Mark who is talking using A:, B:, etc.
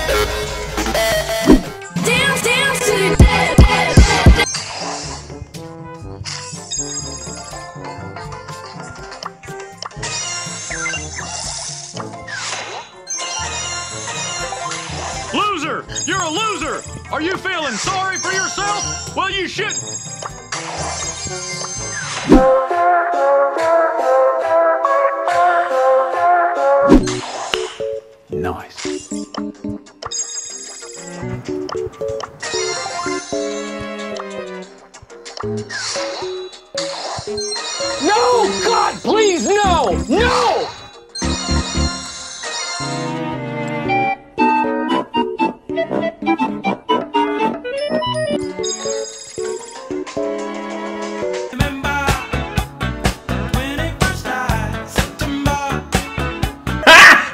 A: Dance, dance to the dead.
B: Loser! You're a loser! Are you feeling sorry for yourself? Well, you should. Nice.